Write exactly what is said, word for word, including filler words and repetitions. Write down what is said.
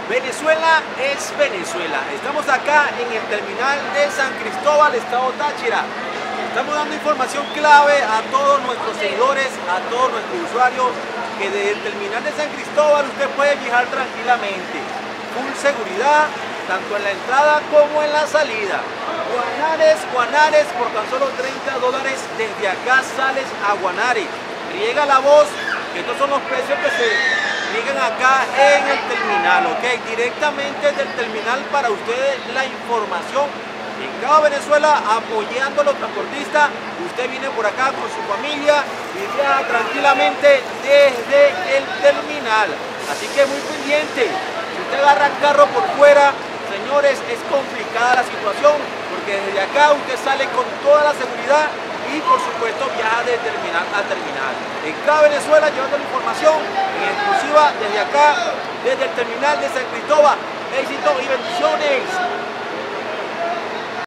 Venezuela es Venezuela. Estamos acá en el terminal de San Cristóbal, estado Táchira. Estamos dando información clave a todos nuestros seguidores, a todos nuestros usuarios, que desde el terminal de San Cristóbal usted puede viajar tranquilamente. Full seguridad, tanto en la entrada como en la salida. Guanares, Guanares, por tan solo treinta dólares, desde acá sales a Guanare. Riega la voz, que estos son los precios que se riegan acá en el terminal, ¿ok? Directamente del terminal para ustedes la información. En cada Venezuela, apoyando a los transportistas, usted viene por acá con su familia y viaja tranquilamente desde el terminal. Así que muy pendiente, si usted agarra el carro por fuera, señores, es complicada la situación, porque desde acá usted sale con toda la seguridad y por supuesto viaja de terminal a terminal. En cada Venezuela llevando la información en exclusiva desde acá, desde el terminal de San Cristóbal. Éxito y bendiciones.